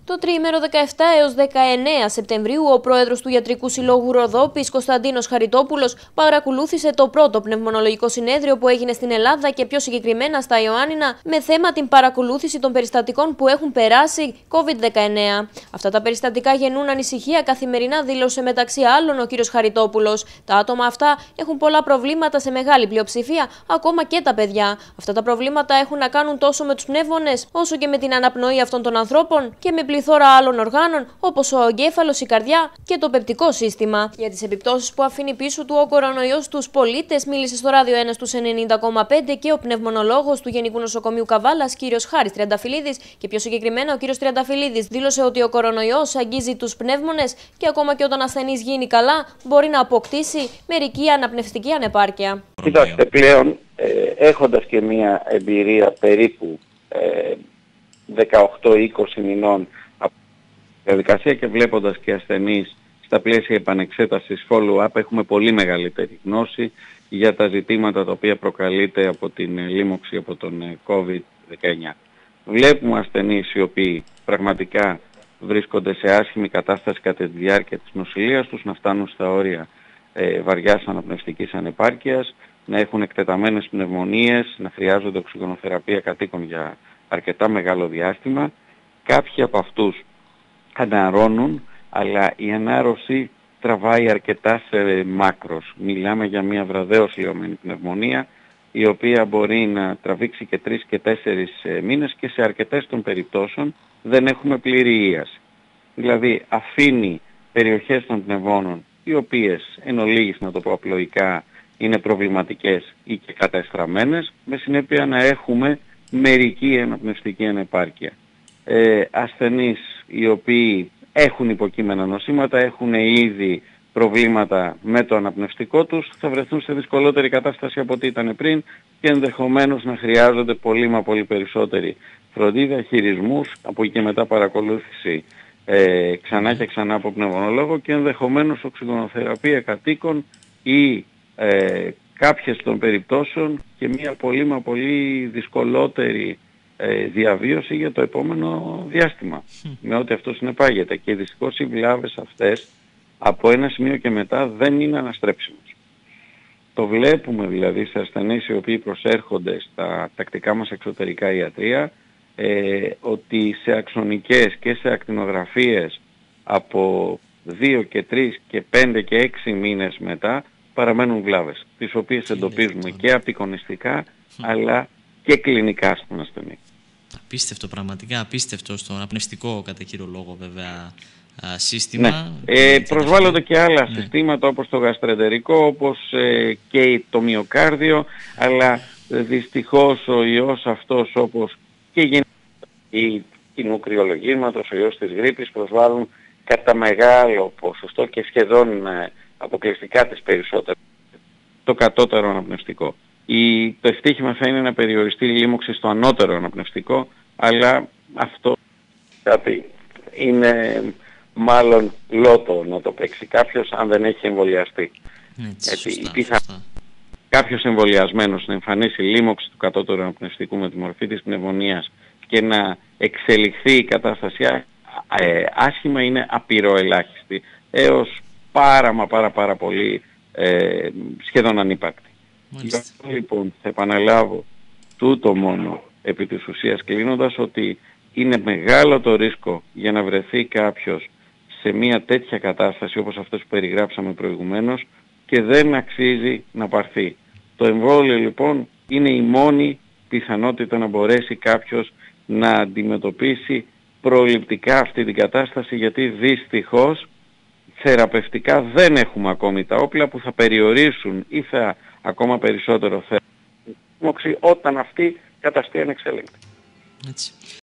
Το τριήμερο 17 έως 19 Σεπτεμβρίου, ο πρόεδρος του Ιατρικού Συλλόγου Ροδόπης, Κωνσταντίνος Χαριτόπουλος, παρακολούθησε το πρώτο πνευμονολογικό συνέδριο που έγινε στην Ελλάδα και πιο συγκεκριμένα στα Ιωάννινα, με θέμα την παρακολούθηση των περιστατικών που έχουν περάσει COVID-19. Αυτά τα περιστατικά γεννούν ανησυχία καθημερινά, δήλωσε μεταξύ άλλων ο κ. Χαριτόπουλος. Τα άτομα αυτά έχουν πολλά προβλήματα σε μεγάλη πλειοψηφία, ακόμα και τα παιδιά. Αυτά τα προβλήματα έχουν να κάνουν τόσο με τους πνεύμονες, όσο και με την αναπνοή αυτών των ανθρώπων και με πληθώρα άλλων οργάνων, όπως ο εγκέφαλος, η καρδιά και το πεπτικό σύστημα. Για τις επιπτώσεις που αφήνει πίσω του ο κορονοϊός στους πολίτες, μίλησε στο Ράδιο 1 στους 90,5 και ο πνευμονολόγος του Γενικού Νοσοκομείου Καβάλας, κ. Χάρης Τριανταφυλλίδης, και πιο συγκεκριμένα ο κ. Τριανταφυλλίδης δήλωσε ότι ο κορονοϊός αγγίζει τους πνεύμονες και ακόμα και όταν ασθενής γίνει καλά, μπορεί να αποκτήσει μερική αναπνευστική ανεπάρκεια. Κοιτάξτε, πλέον έχοντας και μια εμπειρία περίπου 18-20 μηνών από τη διαδικασία και βλέποντας και ασθενείς στα πλαίσια επανεξέτασης follow-up, έχουμε πολύ μεγαλύτερη γνώση για τα ζητήματα τα οποία προκαλείται από την λίμωξη από τον COVID-19. Βλέπουμε ασθενείς οι οποίοι πραγματικά βρίσκονται σε άσχημη κατάσταση κατά τη διάρκεια της νοσηλείας τους, να φτάνουν στα όρια βαριάς αναπνευστικής ανεπάρκειας, να έχουν εκτεταμένες πνευμονίες, να χρειάζονται οξυγονοθεραπεία κατοίκων για αρκετά μεγάλο διάστημα. Κάποιοι από αυτούς αναρρώνουν, αλλά η ανάρρωση τραβάει αρκετά σε μάκρος. Μιλάμε για μια βραδέως λιωμένη πνευμονία, η οποία μπορεί να τραβήξει και 3 και 4 μήνες και σε αρκετές των περιπτώσεων δεν έχουμε πλήρη ίαση. Δηλαδή αφήνει περιοχές των πνευμόνων, οι οποίες εν ολίγης, να το πω απλοϊκά, είναι προβληματικές ή και καταεστραμμένες, με συνέπεια να έχουμε μερική αναπνευστική ανεπάρκεια. Ασθενείς οι οποίοι έχουν υποκείμενα νοσήματα, έχουν ήδη προβλήματα με το αναπνευστικό τους, θα βρεθούν σε δυσκολότερη κατάσταση από ό,τι ήταν πριν και ενδεχομένως να χρειάζονται πολύ μα πολύ περισσότερη φροντίδα, χειρισμούς, από εκεί και μετά παρακολούθηση ξανά και ξανά από πνευμονολόγο και ενδεχομένως οξυγονοθεραπεία κατοίκων ή κάποιες των περιπτώσεων και μια πολύ μα πολύ δυσκολότερη διαβίωση για το επόμενο διάστημα, με ό,τι αυτό συνεπάγεται. Και δυστυχώς οι βλάβες αυτές από ένα σημείο και μετά δεν είναι αναστρέψιμες. Το βλέπουμε δηλαδή σε ασθενείς οι οποίοι προσέρχονται στα τακτικά μας εξωτερικά ιατρεία, ότι σε αξονικές και σε ακτινογραφίες από 2 και 3 και 5 και 6 μήνες μετά παραμένουν βλάβες, τις οποίες εντοπίζουμε και απεικονιστικά αλλά και κλινικά στον ασθενή. Απίστευτο, πραγματικά απίστευτο στον αναπνευστικό κατά κύριο λόγο βέβαια σύστημα. Ναι. Προσβάλλονται και άλλα συστήματα όπως το γαστρεντερικό, όπως και το μυοκάρδιο, αλλά δυστυχώς ο ιός αυτός, όπως και η κοινού κρυολογίσματος, ο ιός της γρίπης, προσβάλλουν κατά μεγάλο ποσοστό και σχεδόν αποκλειστικά τις περισσότερες το κατώτερο αναπνευστικό. Το ευτύχημα θα είναι να περιοριστεί η λίμωξη στο ανώτερο αναπνευστικό, αλλά αυτό είναι μάλλον λότο να το παίξει κάποιος αν δεν έχει εμβολιαστεί. Κάποιος εμβολιασμένος να εμφανίσει λίμωξη του κατώτερου αναπνευστικού με τη μορφή της πνευμονίας και να εξελιχθεί η κατάσταση άσχημα είναι απειροελάχιστη, έως πάρα πολύ σχεδόν ανύπαρκτη. Γι' αυτό λοιπόν θα επαναλάβω τούτο μόνο επί της ουσίας κλείνοντας, ότι είναι μεγάλο το ρίσκο για να βρεθεί κάποιος σε μια τέτοια κατάσταση όπως αυτές που περιγράψαμε προηγουμένως και δεν αξίζει να πάρθει. Το εμβόλιο λοιπόν είναι η μόνη πιθανότητα να μπορέσει κάποιος να αντιμετωπίσει προληπτικά αυτή την κατάσταση, γιατί δυστυχώς θεραπευτικά δεν έχουμε ακόμη τα όπλα που θα περιορίσουν ή θα ακόμα περισσότερο θέραπευση όταν αυτή καταστεί ανεξέλεγκτη.